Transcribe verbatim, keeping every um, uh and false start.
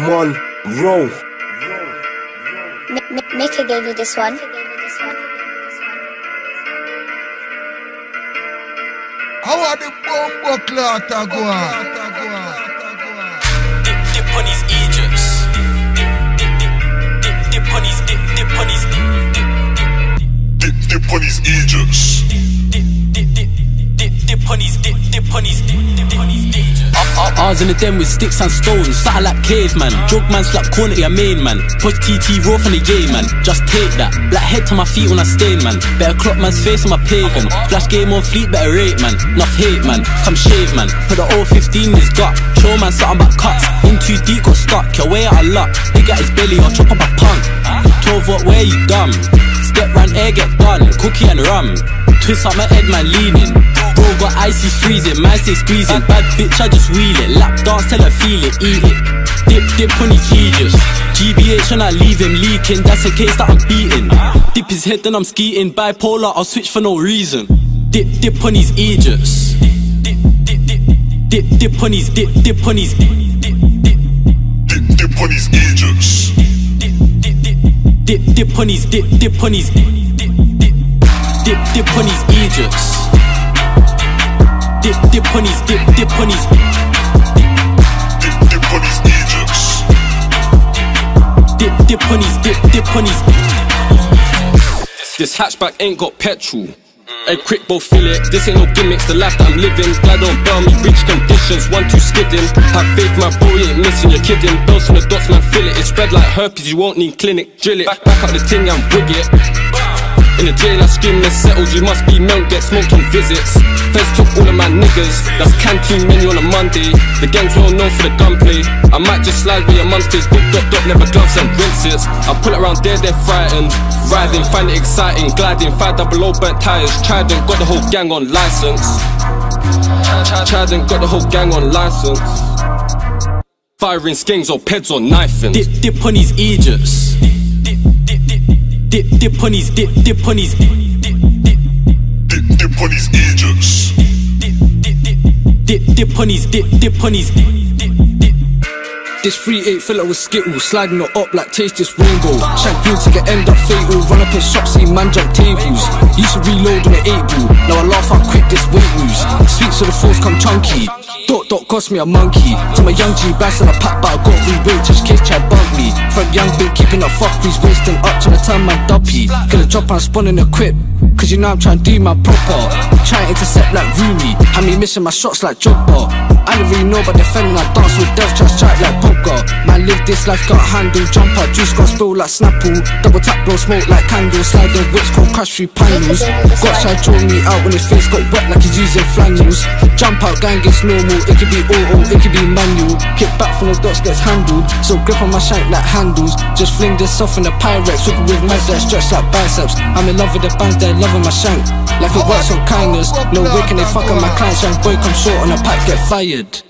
one, roll. Mika gave you this one. How are the bomb clot go on? Dip, dip on his Aegis. Dip, dip, dip, dip, dip on his, dip, dip on his, dip, dip, dip on his Aegis. Dip, dip, dip, dip, dip on his, dip, dip on his, dip, dip on his Aegis. I was in the den with sticks and stones, sat like caveman. Drug man slap corner to your main man. Push T T raw from the yay man. Just take that. Black head to my feet when I stain man. Better clock man's face on my pagan. Flash game on fleet, better rate man. Enough hate man, come shave man. Put the old fifteen in his gut. Show man something about cuts. In too deep got stuck, your way out of luck. Dig at his belly or chop up a punk. twelve what, where you dumb? Step round air get done, cookie and rum. Twist up my head man leaning. Bro got icy freezing, man stay squeezing. Bad bitch I just wheel it. Lap dance tell her feel it, eat it. Dip dip on his Aegis. G B H when I leave him leaking. That's a case that I'm beating. Dip his head then I'm skeeting. Bipolar I'll switch for no reason. Dip dip on his Aegis. Dip dip dip dip dip on his dip dip on his dip dip dip dip dip on his Aegis. Dip dip dip dip dip on his dip dip on his dip dip dip dip dip on his Aegis. Dip dip on his dip dip on his dip dip on his Aegis. Dip dip on his dip dip on his. This hatchback ain't got petrol. Hey, quick both feel it. This ain't no gimmicks, the life that I'm living. Glad don't bail me, rich conditions, one two skidding. Have faith, my bro, you ain't missing, you're kidding. Bells from the dots, man, feel it. It's spread like herpes, you won't need clinic. Drill it, back, back out the thing and wig it. In the jail I scream, they're settled, you must be milk, get smoked on visits. Feds took all of my niggas, that's canteen menu on a Monday. The gang's well known for the gunplay. I might just slide where your mum stays, big dot dot, never gloves and rinses. I pull it around there, they're frightened. Riding, find it exciting, gliding, five double O burnt tires. Trident, got the whole gang on license. Trident, got the whole gang on license. Firing skings or peds or knifing. Dip dip on his Aegis. Dip dip on his dip dip on his dip dip dip on his Aegis. Dip dip on his dip dip on his dip dip dip. This three eight filler with Skittles, sliding it up like taste this rainbow. Shank green to get end up fatal. Run up in shops, see man jump tables. Used to reload on the eight ball, now I laugh how quick this weight moves. Sweets of the force come chunky. Dot dot cost me a monkey. To my young G bass and a pack, but I got re-weight just case try bump me. From young big keeping up fuckeries, wasting up trying to turn my duppy. Gonna drop and spawn in a quip, cause you know I'm trying to do my proper. Try to intercept like Rooney, had me missing my shots like Jogba. I don't really know about defending, I dance with death, try to strike like Pogba. Man live this life, got handle, jump out, juice got spill like Snapple. Double tap, blow smoke like candle, slide the whips, cold crash through panels. Got try draw me out when his face got wet like he's using flannels. Jump out, gang gets normal, it could be auto, it could be manual. Kick back from the dots gets handled, so grip on my shank like handles. Just fling this off in the Pyrex, whipping with mags that stretch like biceps. I'm in love with the bands, they're loving my shank, like it works on kindness. No way can they fuck on my clients, young boy come short on a pack, get fired.